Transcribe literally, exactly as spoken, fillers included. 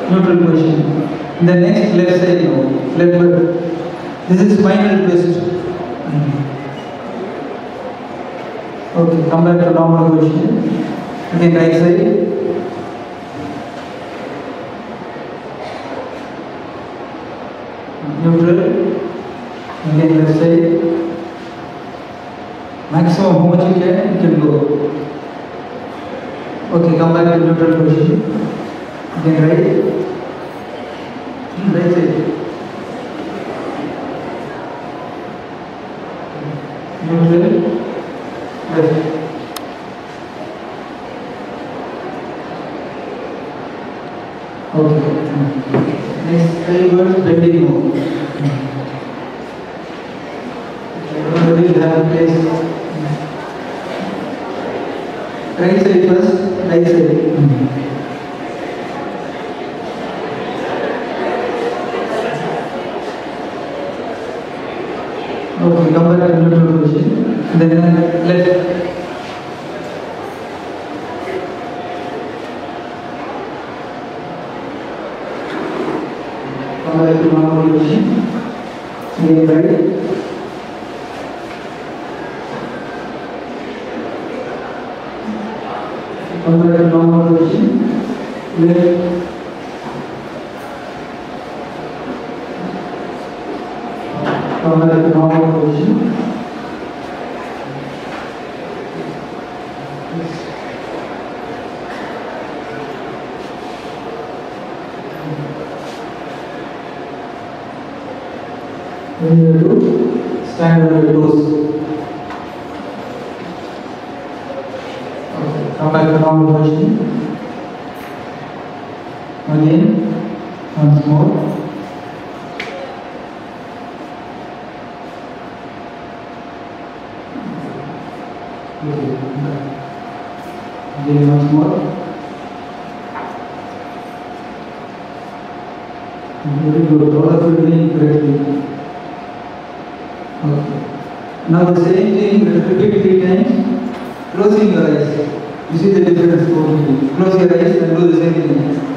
neutral position. The next left side now, left foot. This is spinal twist. Okay, come back to normal position. Again right side. Neutral. Again left side. Maximum how much you can, you can go. Okay, come back to neutral position. Again right. Right side. Neutral. Left. Okay. Next elbow bending move. Everybody have place. Right side first, right side. Okay, come back to neutral position. Then left. Come back to normal position. Again right. Come back to normal position. Left. Come back to normal position. Then you have to stand on your toes. Okay, come back to normal position. Again, once more. Again once more. Very good. All of you doing correctly. Okay. Now the same thing, repeat three times. Closing your eyes. You see the difference totally. Close your eyes and do the same thing.